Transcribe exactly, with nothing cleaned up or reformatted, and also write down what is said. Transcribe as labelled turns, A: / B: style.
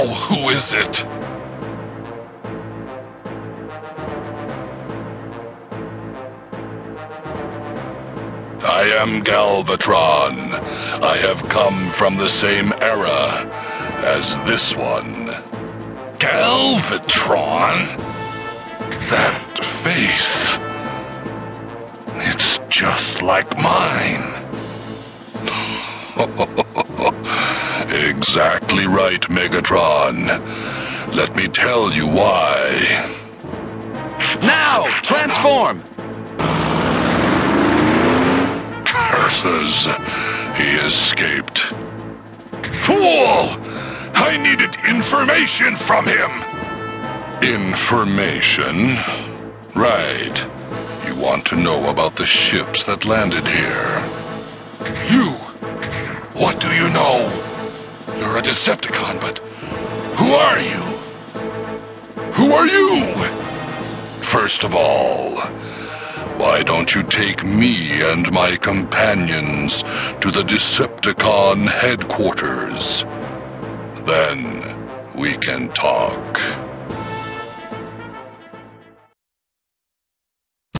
A: who is it? I am Galvatron. I have come from the same era as this one. Galvatron? That face... it's just like mine. Exactly right, Megatron. Let me tell you why.
B: Now, transform!
A: Curses! He escaped. Fool! I needed information from him! Information? Right. You want to know about the ships that landed here. You! What do you know? You're a Decepticon, but who are you? Who are you? First of all, why don't you take me and my companions to the Decepticon headquarters? Then we can talk.